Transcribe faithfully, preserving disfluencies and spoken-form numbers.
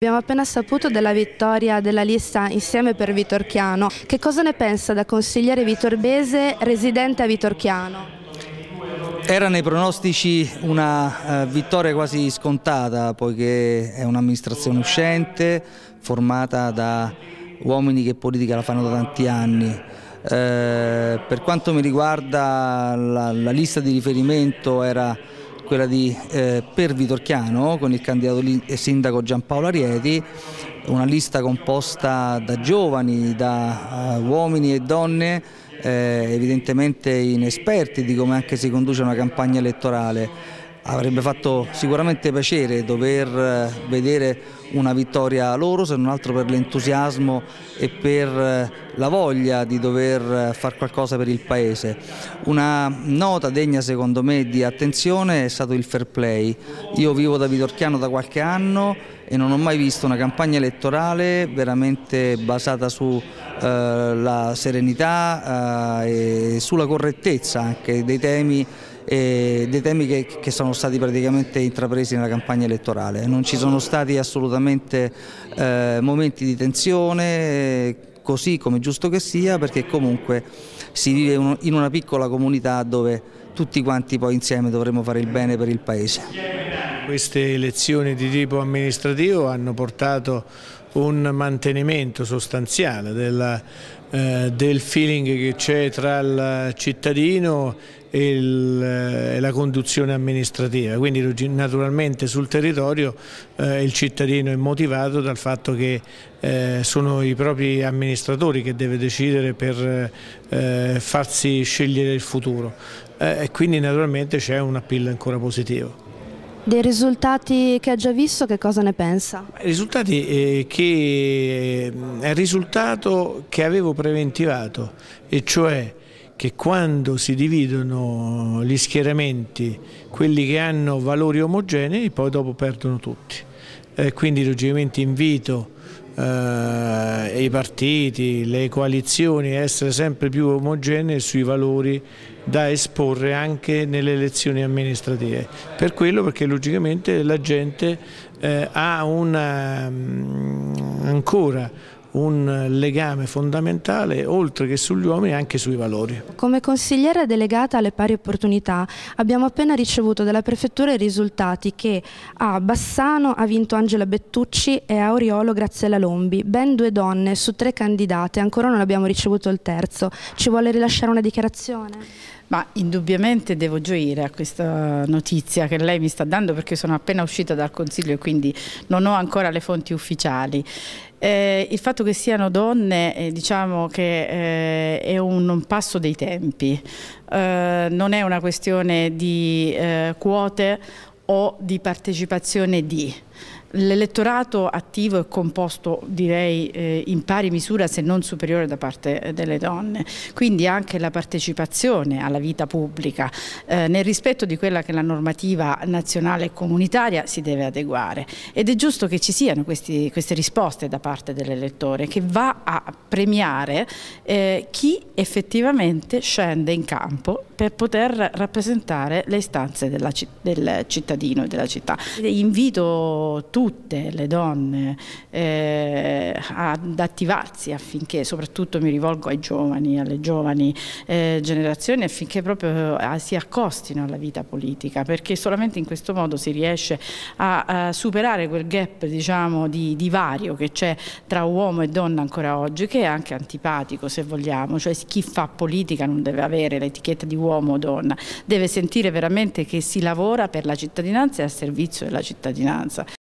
Abbiamo appena saputo della vittoria della lista Insieme per Vitorchiano. Che cosa ne pensa da consigliere vitorbese residente a Vitorchiano? Era nei pronostici una uh, vittoria quasi scontata, poiché è un'amministrazione uscente, formata da uomini che politica la fanno da tanti anni. Eh, per quanto mi riguarda la, la lista di riferimento era quella di eh, per Vitorchiano, con il candidato sindaco Giampaolo Arieti, una lista composta da giovani, da uh, uomini e donne eh, evidentemente inesperti di come anche si conduce una campagna elettorale. Avrebbe fatto sicuramente piacere dover vedere una vittoria loro, se non altro per l'entusiasmo e per la voglia di dover fare qualcosa per il Paese. Una nota degna secondo me di attenzione è stato il fair play. Io vivo da Vitorchiano da qualche anno e non ho mai visto una campagna elettorale veramente basata sulla eh, serenità eh, e sulla correttezza anche dei temi E dei temi che, che sono stati praticamente intrapresi nella campagna elettorale. Non ci sono stati assolutamente eh, momenti di tensione, così come giusto che sia, perché comunque si vive in una piccola comunità dove tutti quanti poi insieme dovremo fare il bene per il Paese. Queste elezioni di tipo amministrativo hanno portato un mantenimento sostanziale della, eh, del feeling che c'è tra il cittadino e, il, e la conduzione amministrativa, quindi naturalmente sul territorio eh, il cittadino è motivato dal fatto che eh, sono i propri amministratori che deve decidere per eh, farsi scegliere il futuro eh, e quindi naturalmente c'è un appeal ancora positivo. Dei risultati che ha già visto, che cosa ne pensa? I risultati eh, che è il risultato che avevo preventivato, e cioè che quando si dividono gli schieramenti, quelli che hanno valori omogenei, poi dopo perdono tutti. Eh, quindi logicamente invito eh, i partiti, le coalizioni a essere sempre più omogenee sui valori da esporre anche nelle elezioni amministrative. Per quello, perché logicamente la gente eh, ha una, ancora un legame fondamentale, oltre che sugli uomini, anche sui valori. Come consigliere delegata alle pari opportunità abbiamo appena ricevuto dalla prefettura i risultati che a Bassano ha vinto Angela Bettucci e a Oriolo Graziella Lombi, ben due donne su tre candidate, ancora non abbiamo ricevuto il terzo. Ci vuole rilasciare una dichiarazione? Ma indubbiamente devo gioire a questa notizia che lei mi sta dando, perché sono appena uscita dal Consiglio e quindi non ho ancora le fonti ufficiali. Eh, il fatto che siano donne eh, diciamo che eh, è un, un passo dei tempi, eh, non è una questione di eh, quote o di partecipazione di. L'elettorato attivo è composto, direi, eh, in pari misura se non superiore da parte delle donne, quindi anche la partecipazione alla vita pubblica eh, nel rispetto di quella che è la normativa nazionale e comunitaria si deve adeguare, ed è giusto che ci siano questi, queste risposte da parte dell'elettore, che va a premiare eh, chi effettivamente scende in campo per poter rappresentare le istanze della, del cittadino e della città. Invito tutte le donne eh, ad attivarsi affinché, soprattutto mi rivolgo ai giovani, alle giovani eh, generazioni, affinché proprio eh, si accostino alla vita politica, perché solamente in questo modo si riesce a, a superare quel gap, diciamo, di divario che c'è tra uomo e donna ancora oggi, che è anche antipatico, se vogliamo, cioè chi fa politica non deve avere l'etichetta di uomo o donna, deve sentire veramente che si lavora per la cittadinanza e a servizio della cittadinanza.